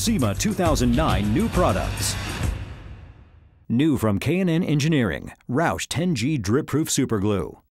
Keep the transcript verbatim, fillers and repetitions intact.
SEMA two thousand nine new products. New from K and N Engineering, Roush ten G Drip Proof Superglue.